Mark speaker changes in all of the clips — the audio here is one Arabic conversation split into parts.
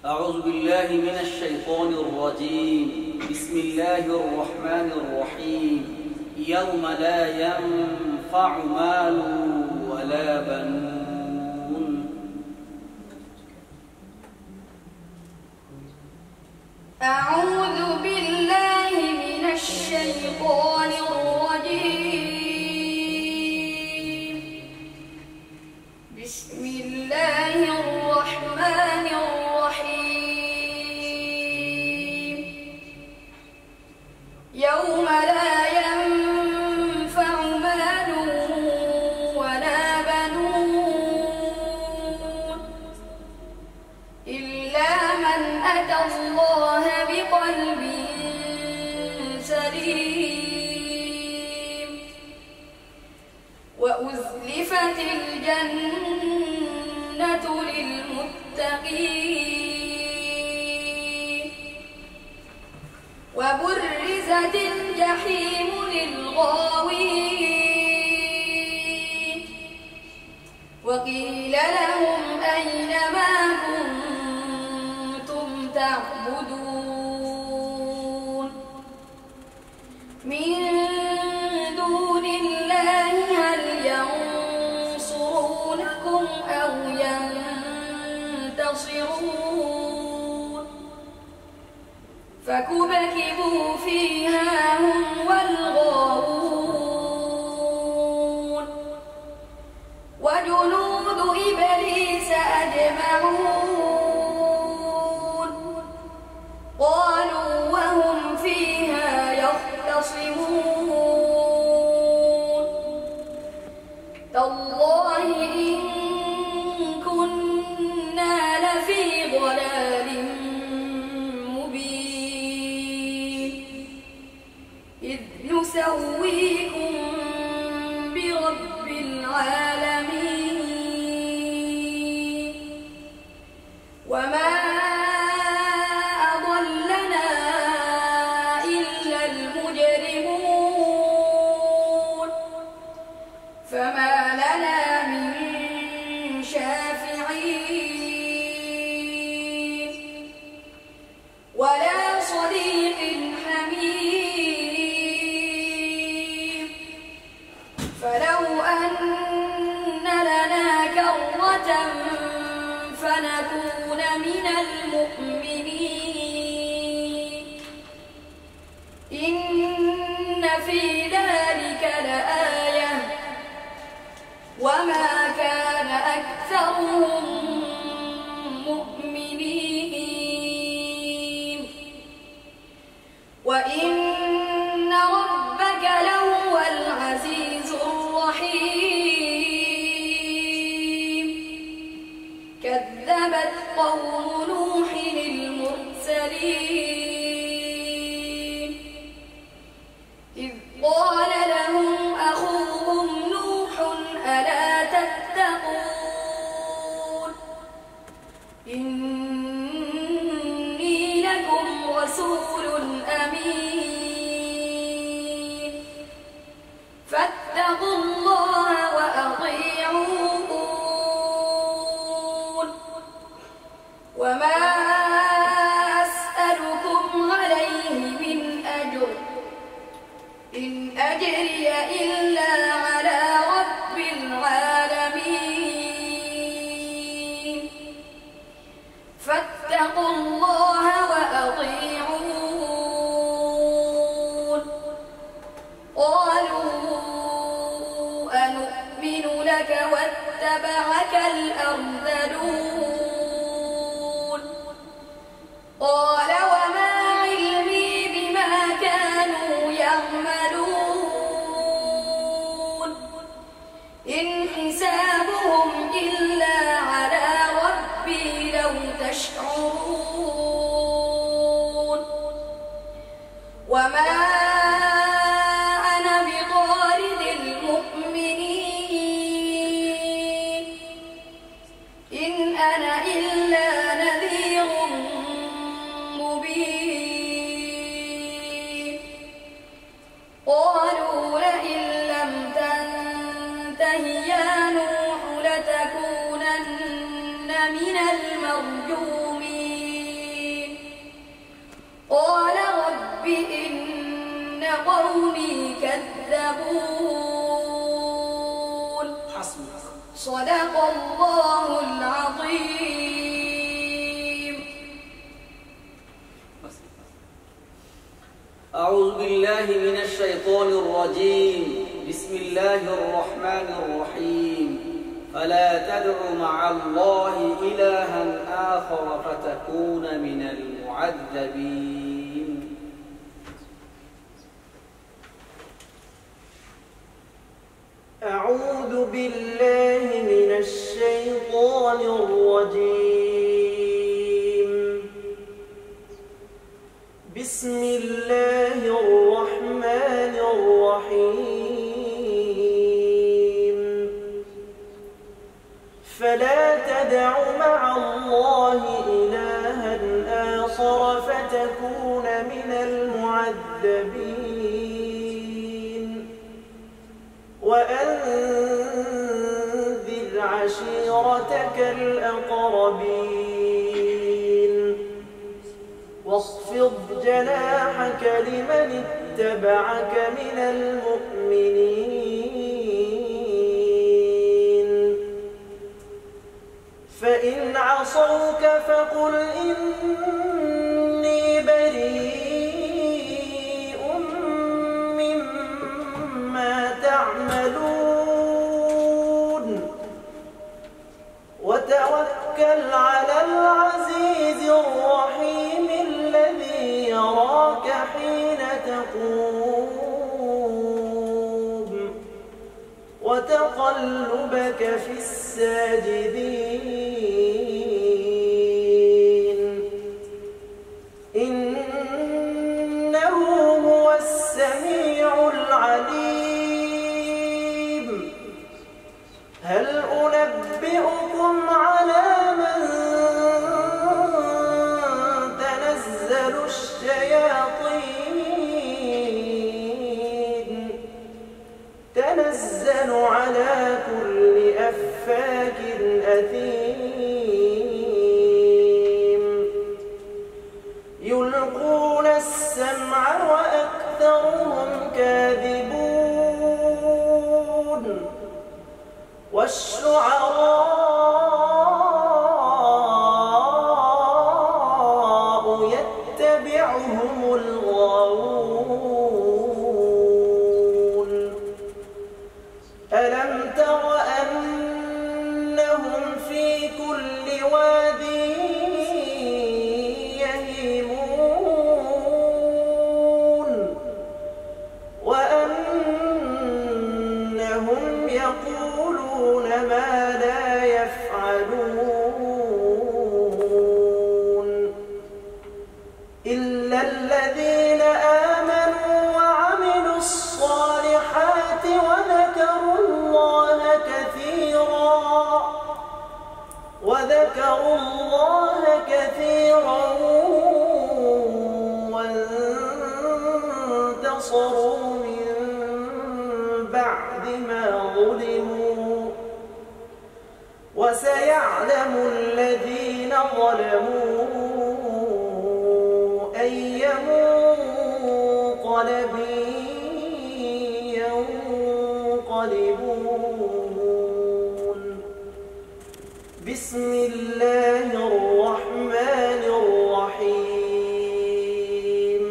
Speaker 1: أعوذ بالله من الشيطان الرجيم. بسم الله الرحمن الرحيم. يوم لا ينفع مال ولا بنون.
Speaker 2: أعوذ بالله من الشيطان الرجيم. بسم الله الرحمن الرحيم. يوم لا ينفع مال ولا بنون إلا من أتى الله بقلب سليم وأزلفت الجنة للمتقين وبرزت الجحيم للغاوين وقيل لهم أين ما كنتم تعبدون من دون الله هل ينصرونكم أو ينتصرون فكبكبوا فيها هم والغاوون وجنود إبليس أجمعون قالوا وهم فيها يختصمون تالله إن كنا لفي ضلال مبين إذ نسويكم برب العالمين وما أضلنا إلا المجرمون فما لنا من شافعين ولا صديق حميم فلو أن لنا كرة فنكون من المؤمنين إن في ذلك لآية وما كان أكثرهم مؤمنين وإن ربك لهو العزيز الرحيم كذبت قوم نوح المرسلين إذ قال لهم أخوهم نوح ألا تتقون إني لكم رسول أمين فاتقوا الله وأطيعون وما أسألكم عليه من أجر إن أجري إلا على رب العالمين فاتقوا الله وأطيعون قالوا أنؤمن لك واتبعك الأرذلون قال وما علمي بما كانوا يعملون إن حسابهم إلا على ربي لو تشعرون وما أنا بطارد المؤمنين إن أنا إلا نذير مبين قالوا لئن لم تنته يا نوح لتكونن من المرجومين يكذبون.
Speaker 1: حسبك.
Speaker 2: صدق الله العظيم.
Speaker 1: أعوذ بالله من الشيطان الرجيم. بسم الله الرحمن الرحيم. فلا تدع مع الله إلها آخر فتكون من المعذبين.
Speaker 3: أعوذ بالله من الشيطان الرجيم. بسم الله الرحمن الرحيم. فلا تدع مع الله إلها آخر فتكون من المعذبين. وأنذر عشيرتك الأقربين. واخفض جناحك لمن اتبعك من المؤمنين. فإن عصوك فقل إني بريء مما تعملون. وتوكل على العزيز الرحيم الذي يراك حين تقوم وتقلبك في الساجدين. إنه هو السميع العليم. هل أنبئكم على من تنزل الشياطين؟ تنزل على كل أفاك أثيم. يلقون السمع وأكثرهم كاذبون. والشعراء يتبعهم الغاوون. ألم تر أنهم في كل واد يهيمون وأنهم يقولون ما لا يفعلون. إلا الذين آمنوا وعملوا الصالحات وذكروا الله كثيرا وانتصروا من بعد ما ظلموا. وسيعلم الذين ظلموا أي منقلب ينقلبون. بسم الله الرحمن الرحيم.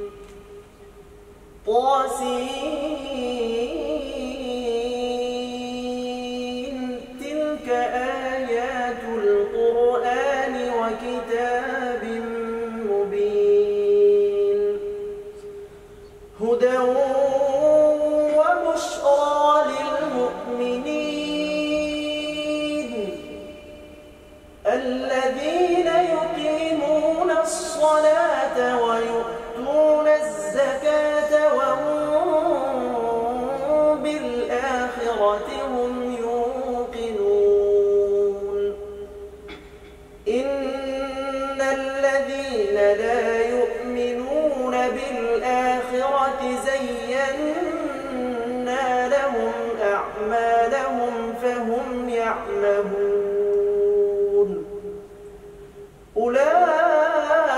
Speaker 3: طاسين. تلك آيات القرآن وكتاب مبين. هدى وبشرى للمؤمنين الذين يقيمون الصلاة ويؤتون الزكاة وهم بالآخرة هم يوقنون. إن الذين لا يؤمنون بالآخرة زينا لهم أعمالهم فهم يعمهون.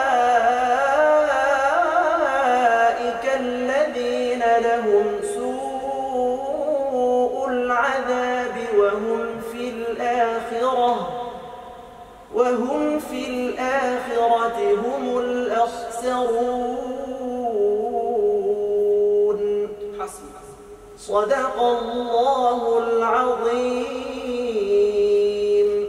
Speaker 3: أولئك الذين لهم سوء وهم في الآخرة هم الأخسرون. صدق الله العظيم.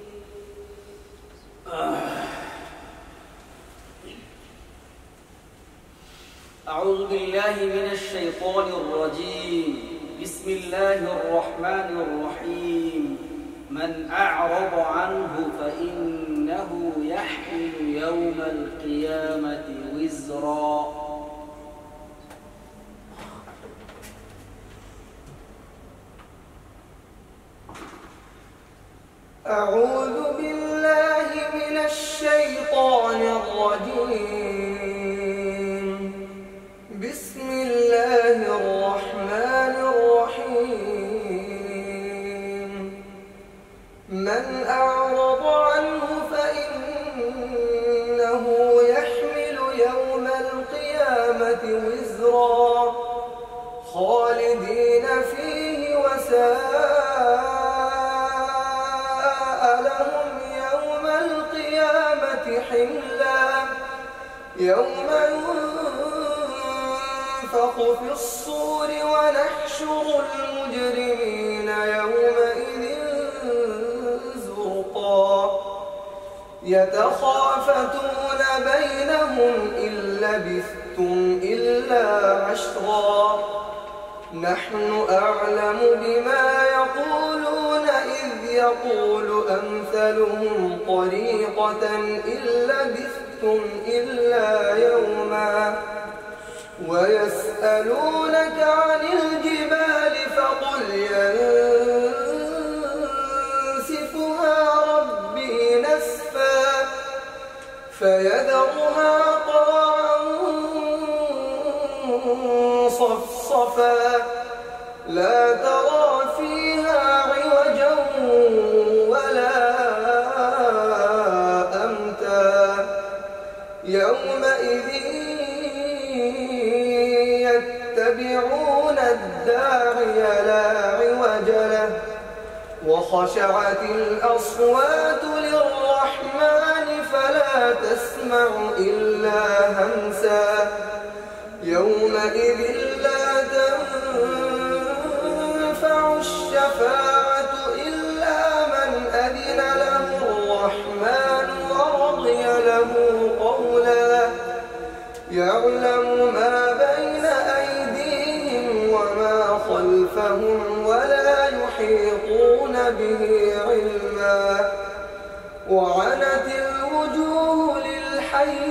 Speaker 1: أعوذ بالله من الشيطان الرجيم. بسم الله الرحمن الرحيم. من أعرض عنه فإنه يحمل يوم القيامة وزرا.
Speaker 3: أعوذ بالله من الشيطان الرجيم. بسم الله الرحمن الرحيم. من أعرض عنه فإنه يحمل يوم القيامة وزرا خالدين فيه وساء لهم يوم القيامة حملا. يوم ينفخ في الصور ونحشر المجرمين يومئذ زرقا يتخافتون بينهم إن لبثتم إلا عشرا نحن أعلم بما يقولون إذ يقول أمثلهم طريقة إن لبثتم إلا يوما ويسألونك عن الجبال فقل ينسفها ربي نسفا فيذرها قاعا صفصفا لا ترى فيها عوجا ولا أمتا يومئذ يتبعون الداعي لا عوج له وخشعت الأصوات للرحمن فلا تسمع إلا همسا يومئذ لا تنفع الشفاعة إلا من أذن له الرحمن ورضي له قولا يعلم ما بين أيديهم وما خلفهم ولا يحيطون به علما وعنت الوجوه للحي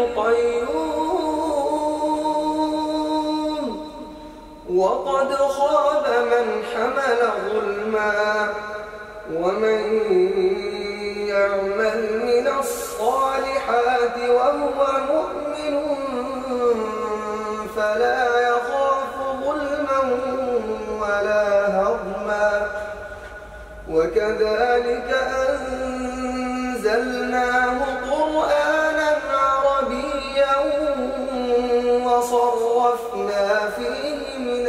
Speaker 3: القيوم وقد خاب من حمل ظلما ومن يعمل من الصالحات وهو مؤمن فلا يخاف ظلما ولا هضما وكذلك أنزلناه قرآنا عربيا وصرفنا فيه من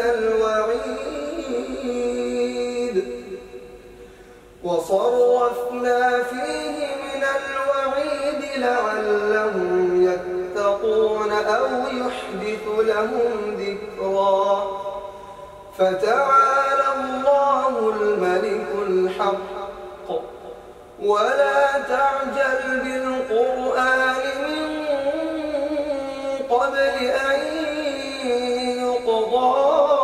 Speaker 3: الوعيد لعلهم يتقون أو يحدث لهم ذكرا فتعالى الله الملك الحق ولا تعجل بالقرآن من قبل أن يقضى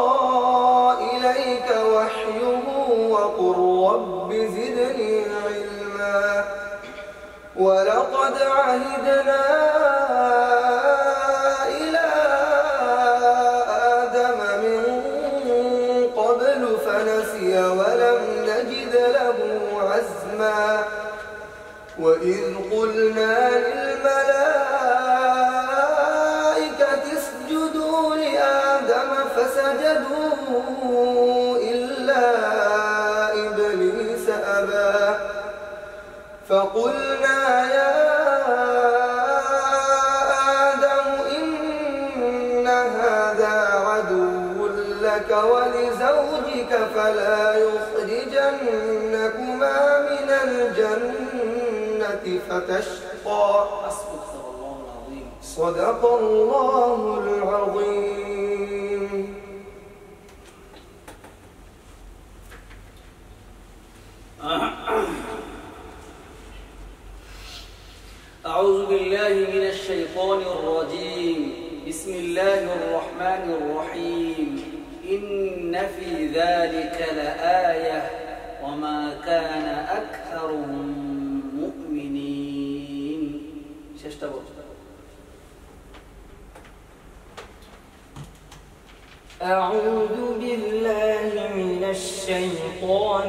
Speaker 3: إليك وحيه وقل رب زدني علما ولقد عهدنا إلى آدم من قبل فنسي ولم نجد له عزما وإذ قلنا للملائكة اسجدوا لآدم فسجدوا إلا إبليس أبى فقلنا يا آدم إن هذا عدو لك ولزوجك فلا يخرجنكما من الجنة الجنة فتشقى.
Speaker 1: حسبك صدق الله العظيم.
Speaker 3: صدق الله العظيم.
Speaker 1: أعوذ بالله من الشيطان الرجيم. بسم الله الرحمن الرحيم. إن في ذلك لآية وما كان أكثرهم مؤمنين.
Speaker 4: أعوذ بالله من الشيطان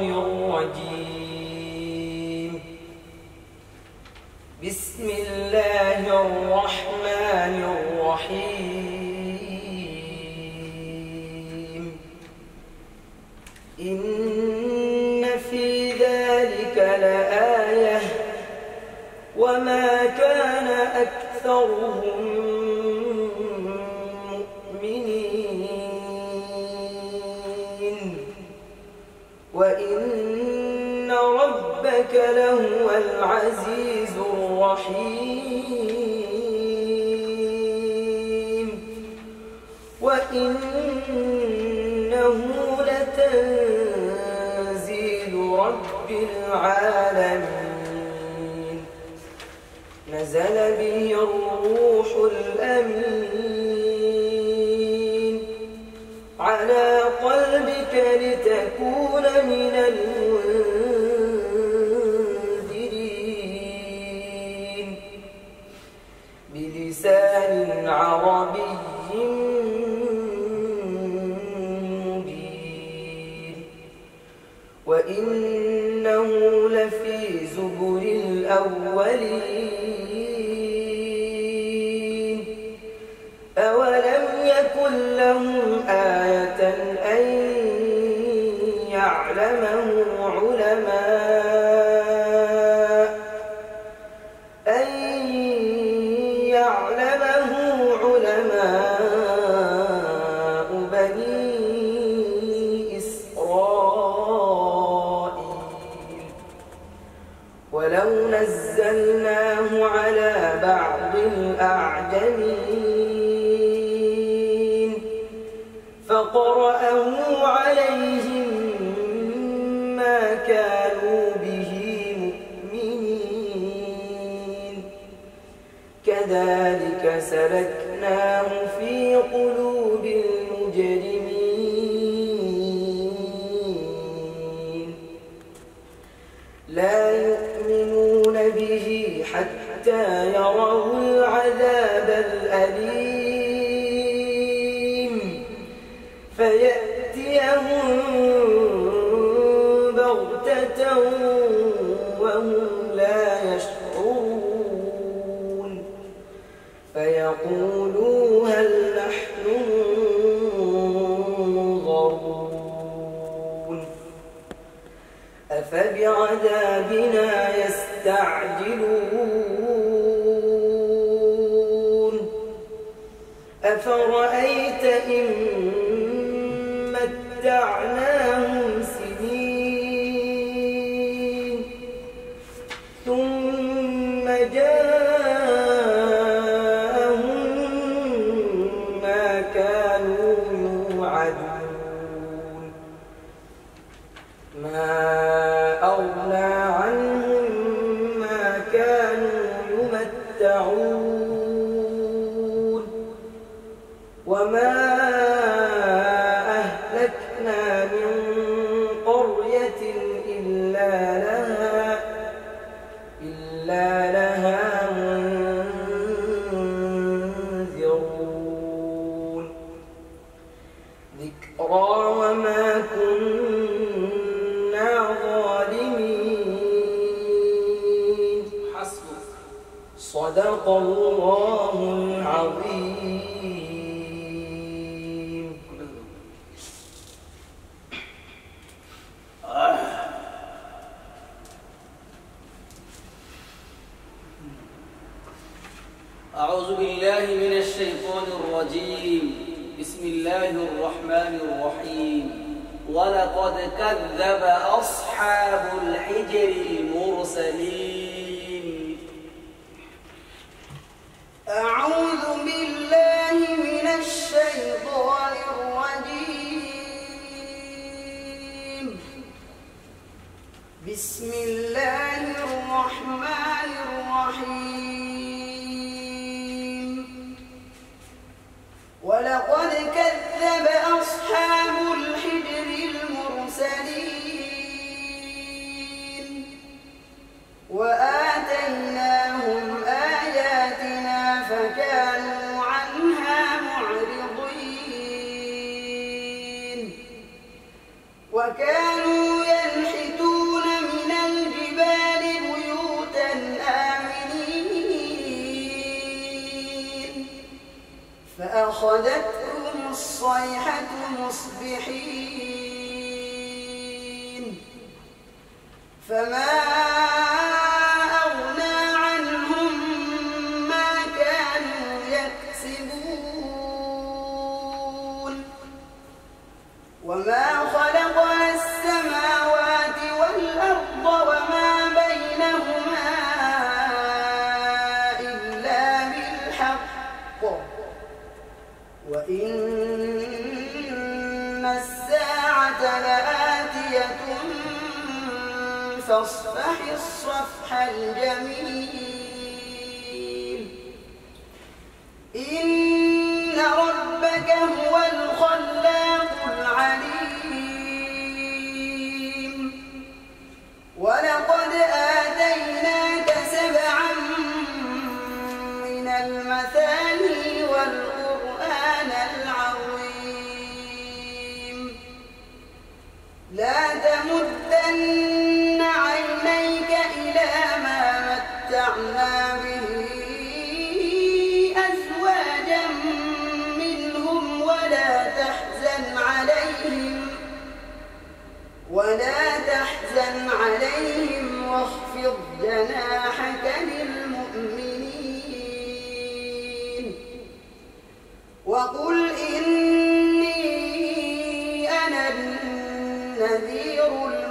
Speaker 4: الرجيم. بسم الله الرحمن الرحيم. إن في ذلك لآية وما كان أكثرهم مؤمنين وإن ربك لهو العزيز الرحيم. وإنه لتنزيل رب العالمين. نزل به الروح الأمين على قلبك لتكون من المنذرين بلسان عربي مبين. وإنه لفي زبر الأولين. أولم يكن لهم آية أن يعلمه علماء بني إسرائيل. ولو نزلناه على بعض الأعجمين فقرأه عليهم ما كانوا به مؤمنين. كذلك سلكناه في قلوب المجرمين. لا يؤمنون به حتى يروا العذاب الأليم فيأتيهم بغتة وهم لا يشعرون فيقولوا هل نحن منظرون. أفبعذابنا يستعجلون. أفرأيت إن متعناهم سنين ثم جاءهم ما كانوا يوعدون ما أغنى عنهم ما كانوا يمتعون وما أهلكنا من قرية إلا لها منذرون. ذكرى وما كنا ظالمين.
Speaker 1: حسبك.
Speaker 4: صدق الله العظيم.
Speaker 1: أعوذ بالله من الشيطان الرجيم. بسم الله الرحمن الرحيم. ولقد كذب أصحاب الحجر المرسلين
Speaker 5: فأخذتهم الصيحة مصبحين فما أغنى عنهم ما كانوا يكسبون وما خلقنا السماوات والأرض وما بينهما إلا بالحق وإن الساعة لآتية فاصفح الصفح الجميل إن ربك هو الخلاق العليم ولقد آتيناك 7 من المثاني والقرآن العظيم لا تمدن عينيك إلى ما متعنا به أزواجا منهم ولا تحزن عليهم واخفض جناحك للمؤمنين وقل إني أنا النذير